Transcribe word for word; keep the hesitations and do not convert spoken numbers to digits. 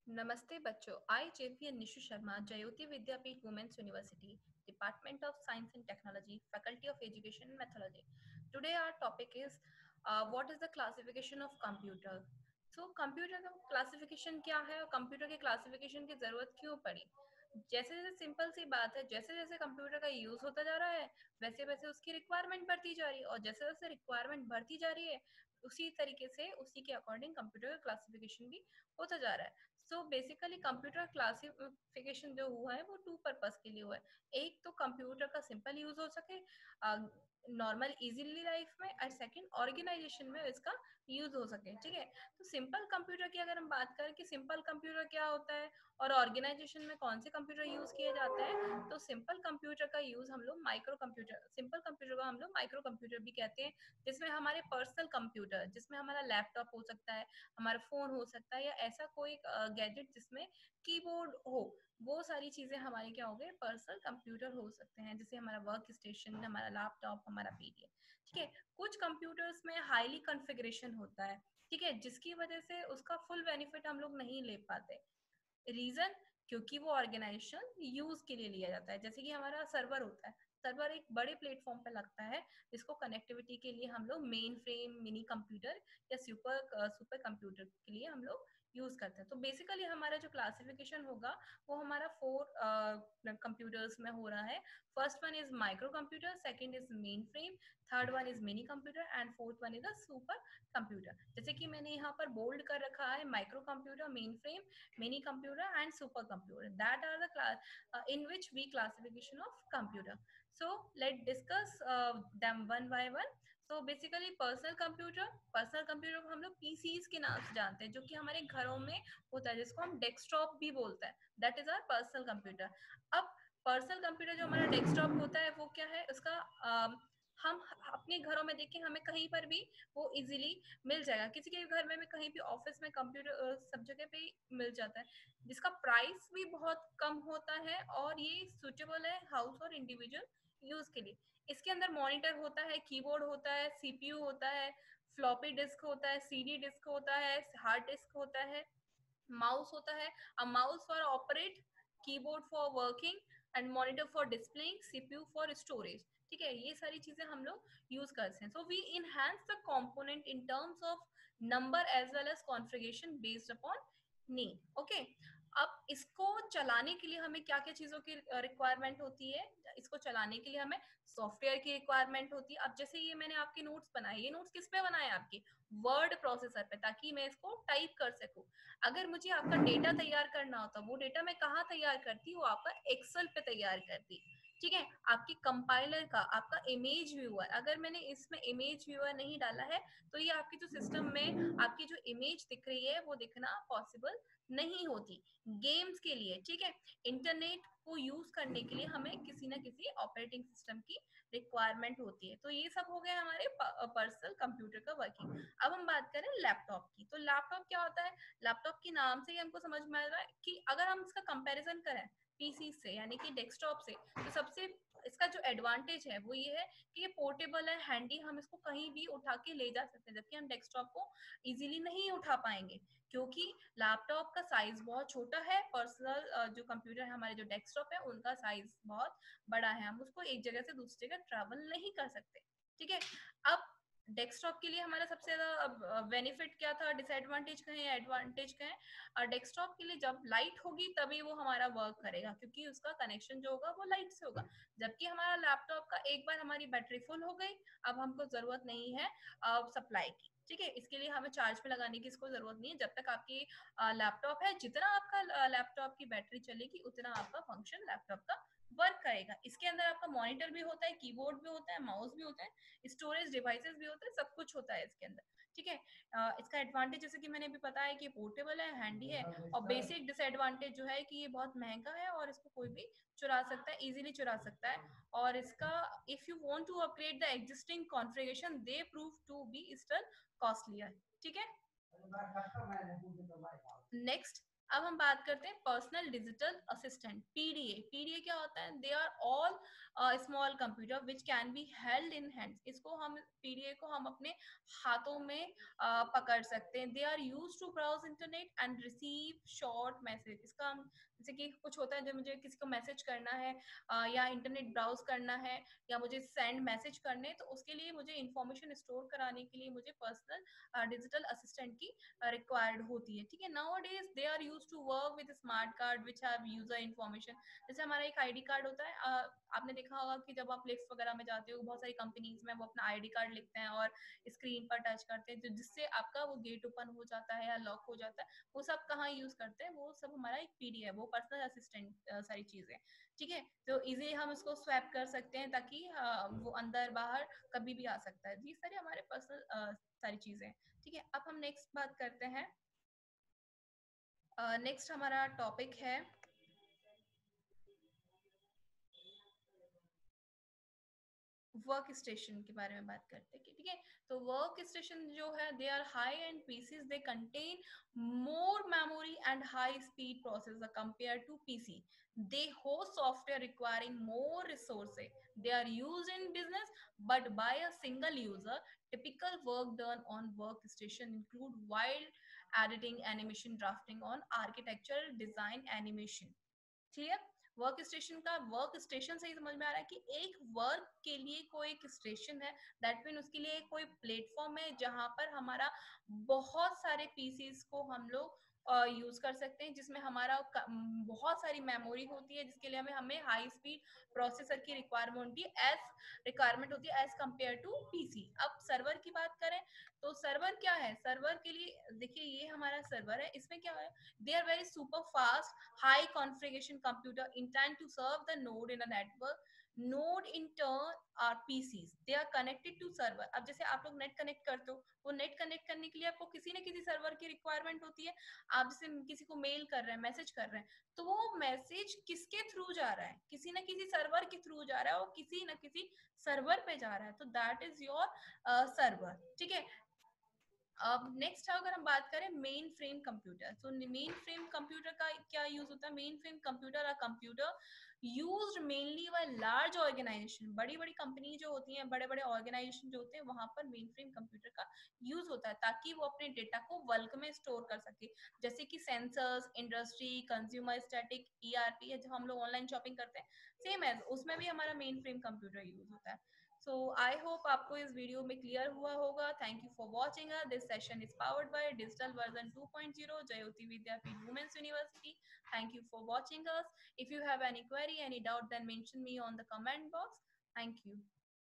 Namaste bachcho. I J P and Nishu Sharma, Jayoti Vidyapeeth Women's University, Department of Science and Technology, Faculty of Education and Methodology. Today our topic is uh, what is the classification of computer? So computer का classification क्या है और computer के classification की जरूरत क्यों पड़ी? जैसे जैसे सिंपल सी बात है, जैसे जैसे कंप्यूटर का यूज होता जा रहा है वैसे वैसे उसकी रिक्वायरमेंट बढ़ती जा रही है और जैसे जैसे रिक्वायरमेंट बढ़ती जा रही है उसी तरीके से उसी के अकॉर्डिंग कंप्यूटर का क्लासिफिकेशन भी होता जा रहा है. सो बेसिकली कंप्यूटर क्लासिफिकेशन जो हुआ है वो टू पर्पस के लिए हुआ है. एक तो कंप्यूटर का सिंपल यूज हो सके नॉर्मल इजीली लाइफ में, और सेकंड ऑर्गेनाइजेशन में इसका यूज हो सके. ठीक है, तो सिंपल कंप्यूटर की अगर हम बात करें कि सिंपल कंप्यूटर क्या होता है और ऑर्गेनाइजेशन में कौन से कंप्यूटर यूज किए जाते हैं, तो सिंपल कंप्यूटर का यूज हम लोग माइक्रो कंप्यूटर सिंपल कंप्यूटर को हम लोग माइक्रो कंप्यूटर भी कहते हैं, जिसमें हमारे पर्सनल कंप्यूटर, जिसमें हमारा लैपटॉप हो सकता है, हमारा फोन हो सकता है या ऐसा कोई गैजेट जिसमें कीबोर्ड हो, वो सारी चीजें हमारे क्या हो गए पर्सनल कंप्यूटर हो सकते हैं, जैसे हमारा वर्क स्टेशन, हमारा लैपटॉप, हमारा पीडीएफ. ठीक है, कुछ कंप्यूटर्स में हाईली कॉन्फ़िगरेशन होता है. ठीक है, जिसकी वजह से उसका फुल बेनिफिट हम लोग नहीं ले पाते. रीजन, क्योंकि वो ऑर्गेनाइजेशन यूज के लिए लिया जाता है. जैसे कि हमारा सर्वर होता है, सर्वर एक बड़े प्लेटफॉर्म पे लगता है, जिसको कनेक्टिविटी के लिए हम लोग मेन फ्रेम, मिनी कंप्यूटर या सुपर सुपर कंप्यूटर के लिए हम लोग यूज करते हैं. तो बेसिकली हमारा जो क्लासिफिकेशन होगा वो हमारा फोर कंप्यूटर्स में हो रहा है. First one is micro computer, second is mainframe, third one is mini computer and fourth one is a super computer. जैसे कि मैंने यहाँ पर बोल्ड कर रखा है micro computer, mainframe, mini computer and super computer, that are the class uh, in which we classification of computer. So let's discuss uh, them one by one. So basically personal computer, personal computer को हम लोग PCs के नाम से जानते हैं, जो कि हमारे घरों में होता है, जिसको हम डेस्कटॉप भी बोलते हैं. That is our personal computer. अब पर्सनल कंप्यूटर जो हमारा डेस्कटॉप होता है वो क्या है, उसका uh, हम अपने घरों में देखें, हमें कहीं पर भी वो इजीली मिल जाएगा. किसी के घर में, में कहीं भी ऑफिस में कंप्यूटर सब जगह पे मिल जाता है, जिसका प्राइस भी बहुत कम होता है और ये सुटेबल है हाउस और इंडिविजुअल यूज के लिए. इसके अंदर मॉनिटर होता है, कीबोर्ड होता है, सीपीयू होता है, फ्लॉपी डिस्क होता है, सीडी डिस्क होता है, हार्ड डिस्क होता है, माउस होता है, a mouse for operate, keyboard for working and monitor for displaying, CPU for storage. ठीक है, ये सारी चीजें हम लोग यूज करते हैं. So we enhance the component in terms of number as well as configuration based upon need. Okay, अब इसको चलाने के लिए हमें क्या क्या चीजों की रिक्वायरमेंट होती है. इसको चलाने के लिए हमें सॉफ्टवेयर की रिक्वायरमेंट होती है. अब जैसे ये मैंने आपके नोट्स बनाए, ये नोट्स किस पे बनाए, आपके वर्ड प्रोसेसर पे, ताकि मैं इसको टाइप कर सकूं. अगर मुझे आपका डेटा तैयार करना होता, वो डेटा मैं कहाँ तैयार करती, वो आपका एक्सेल पे तैयार करती. ठीक है, आपकी कंपाइलर का, आपका इमेज व्यूअर, अगर मैंने इसमें इमेज व्यूअर नहीं डाला है तो ये आपकी जो सिस्टम में आपकी जो इमेज दिख रही है वो दिखना पॉसिबल नहीं होती. गेम्स के लिए, ठीक है, इंटरनेट को यूज करने के लिए हमें किसी ना किसी ऑपरेटिंग सिस्टम की रिक्वायरमेंट होती है. तो ये सब हो गए हमारे पर्सनल कंप्यूटर का वर्किंग. अब हम बात करें लैपटॉप की, तो लैपटॉप क्या होता है. लैपटॉप के नाम से ही हमको समझ में आ रहा है कि अगर हम इसका कंपैरिजन करें पीसी से यानी कि डेस्कटॉप से, तो सबसे इसका जो एडवांटेज है वो ये है कि ये पोर्टेबल है, हैंडी, हम इसको कहीं भी उठा के ले जा सकते हैं, जबकि हम डेस्कटॉप को इजीली नहीं उठा पाएंगे, क्योंकि लैपटॉप का साइज बहुत छोटा है. पर्सनल जो कंप्यूटर है, हमारे जो डेस्कटॉप है, उनका साइज बहुत बड़ा है, हम उसको एक जगह से दूसरी जगह ट्रैवल नहीं कर सकते. ठीक है, अब डेस्कटॉप के लिए हमारा सबसे ज्यादा बेनिफिट क्या था, डिसएडवांटेज कहें या एडवांटेज कहें. और डेस्कटॉप के लिए जब लाइट होगी तभी वो हमारा वर्क करेगा, क्योंकि उसका कनेक्शन जो होगा वो लाइट से होगा. जबकि हमारा लैपटॉप का एक बार हमारी बैटरी फुल हो गई, अब हमको जरूरत नहीं है सप्लाई की. ठीक है, इसके लिए हमें चार्ज पे लगाने की इसको जरूरत नहीं है. जब तक आपकी लैपटॉप है, जितना आपका लैपटॉप की बैटरी चलेगी उतना आपका फंक्शन लैपटॉप का वर्क करेगा. इसके अंदर आपका मॉनिटर भी होता है, कीबोर्ड भी होता है, माउस भी होता है, स्टोरेज डिवाइसेस भी होते हैं, सब कुछ होता है इसके अंदर. ठीक है, इसका एडवांटेज जैसे कि मैंने भी बताया कि पोर्टेबल है, हैंडी है. और बेसिक डिसएडवांटेज जो है कि ये बहुत महंगा है और इसको कोई भी चुरा सकता है, इजीली चुरा सकता है. और इसका if you want to upgrade the existing configuration they prove to be still costlier. ठीक है, नेक्स्ट अब हम बात करते हैं personal digital assistant, PDA. PDA क्या होता है? They are all small computer which can be held in hands. इसको हम पीडीए को हम अपने हाथों में uh, पकड़ सकते हैं। They are use to browse internet and receive short message. इसका हम जैसे कि कुछ होता है जब मुझे किसी को मैसेज करना है uh, या इंटरनेट ब्राउज करना है या मुझे सेंड मैसेज करने, तो उसके लिए मुझे इंफॉर्मेशन स्टोर कराने के लिए मुझे पर्सनल डिजिटल असिस्टेंट की रिक्वायर्ड होती है। ठीक है, now days they are use to work with smart card which have user information. जैसे हमारा एक आईडी कार्ड होता है, uh, आपने देखा होगा कि जब आप फ्लेक्स वगैरह में जाते हो, बहुत सारी कंपनीज में वो अपना आईडी कार्ड लिखते हैं और स्क्रीन पर टच करते हैं, जो जिससे आपका वो गेट ओपन हो जाता है या लॉक हो जाता है। वो सब कहाँ यूज करते हैं? वो सब हमारा एक पीडी है, वो पर्सनल असिस्टेंट सारी चीजें। ठीक है, तो इजीली हम इसको स्वैप कर सकते हैं ताकि uh, वो अंदर बाहर कभी भी आ सकता है। ये सारी हमारे पर्सनल uh, सारी चीजें। ठीक है, अब हम नेक्स्ट बात करते हैं। नेक्स्ट uh, हमारा टॉपिक है वर्क स्टेशन के बारे में बात करते हैं। ठीक है, तो वर्क स्टेशन जो है they are high end PCs, they contain more memory and high speed processor compare to PC. They host software requiring more resources. They are used in business but by a single user. Typical work done on workstation include while editing, animation, drafting on architecture, design, animation. Clear? Work station का, work station से ही समझ में आ रहा है कि एक work के लिए कोई एक स्टेशन है, दैट मीन उसके लिए कोई प्लेटफॉर्म है जहां पर हमारा बहुत सारे पीसीस को हम लोग यूज कर सकते हैं, जिसमें हमारा बहुत सारी मेमोरी होती है, जिसके लिए हमें हमें हाई स्पीड प्रोसेसर की रिक्वायरमेंट होती है एज रिक्वायरमेंट होती है एज कंपेयर टू पीसी। अब सर्वर की बात करें तो सर्वर क्या है? सर्वर के लिए देखिए, ये हमारा सर्वर है, इसमें क्या है? They are very super fast high configuration computer intend to serve the node in a network. Node in turn are P Cs. They are connected to server. अब जैसे आप लोग नेट कनेक्ट करते हो, वो नेट कनेक्ट करने के लिए आपको किसी न किसी सर्वर की रिक्वायरमेंट होती है। आप जैसे किसी को मेल कर रहे हैं, मैसेज कर रहे हैं, तो वो मैसेज किसके थ्रू जा रहा है? किसी न किसी सर्वर के थ्रू जा रहा है और किसी न किसी सर्वर पे जा रहा है, तो दैट इज योर सर्वर। ठीक है, अब नेक्स्ट अगर हम बात करें मेन फ्रेम कंप्यूटर, तो मेन फ्रेम कंप्यूटर का क्या यूज होता है? Mainframe computer a computer used mainly by large organization. बड़ी बड़ी कंपनी जो होती हैं, बड़े बड़े ऑर्गेनाइजेशन जो होते हैं, वहां पर मेन फ्रेम कंप्यूटर का यूज होता है ताकि वो अपने डेटा को बल्क में स्टोर कर सके। जैसे कि sensors, industry, consumer static, ERP है, जब हम लोग ऑनलाइन शॉपिंग करते हैं, सेम एज उसमें भी हमारा मेन फ्रेम कंप्यूटर यूज होता है। सो आई होप आपको इस वीडियो में क्लियर हुआ होगा। Thank you for watching us. This session is powered by digital version two point zero Jyoti Vidyapeeth women's university. Thank you for watching us. If you have any query, any doubt, then mention me on the comment box. Thank you.